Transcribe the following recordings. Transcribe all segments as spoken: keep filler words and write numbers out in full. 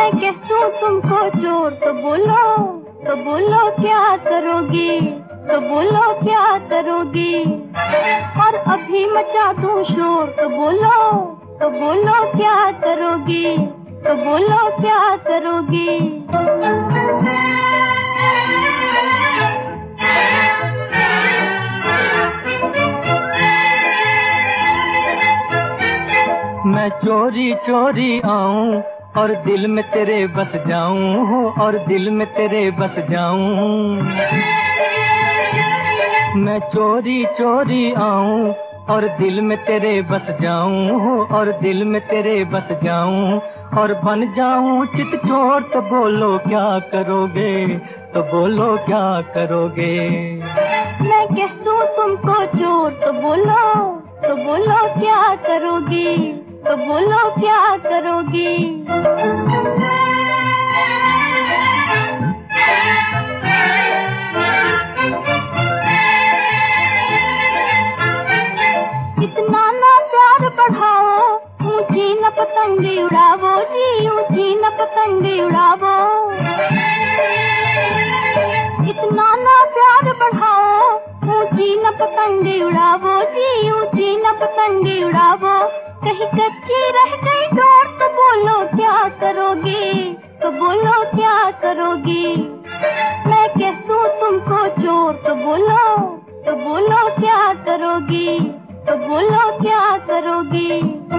मैं कह दूं तुमको चोर तो बोलो, तो बोलो क्या करोगी, तो बोलो क्या करोगी। और अभी मचा दूं शोर तो बोलो, तो बोलो क्या करोगी, तो बोलो क्या करोगी। मैं चोरी चोरी आऊं और दिल में तेरे बस जाऊं, और दिल में तेरे बस जाऊं। मैं चोरी चोरी आऊं और दिल में तेरे बस जाऊं, और दिल में तेरे बस जाऊं। और बन जाऊं चित चोर तो बोलो क्या करोगे, तो बोलो क्या करोगे। मैं कह दूं तुमको चोर तो बोलो, तो बोलो क्या करोगी, तो बोलो क्या करोगी। इतना ना प्यार बढ़ाओ, ऊंची न पतंगी उड़ावो जी, ऊंची न पतंगी उड़ावो। इतना ना प्यार बढ़ाओ, ऊंची न पतंगी उड़ावो जी, ऊंची न पतंगी उड़ावो। कहीं कच्ची रह गई डोर तो बोलो क्या करोगी, तो बोलो क्या करोगी। मैं कह दूं तुमको चोर तो बोलो, तो बोलो क्या करोगी, तो बोलो क्या करोगी।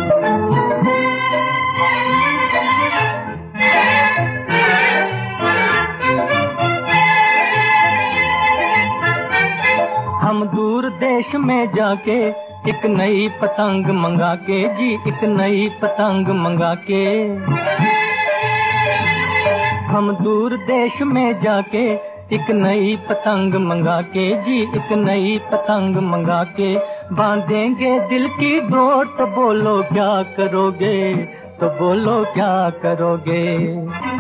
हम दूर देश में जाके एक नई पतंग मंगा के जी, एक नई पतंग मंगा के। हम दूर देश में जाके एक नई पतंग मंगा के जी, एक नई पतंग मंगा के। बांधेंगे दिल की डोर तो बोलो क्या करोगे, तो बोलो क्या करोगे।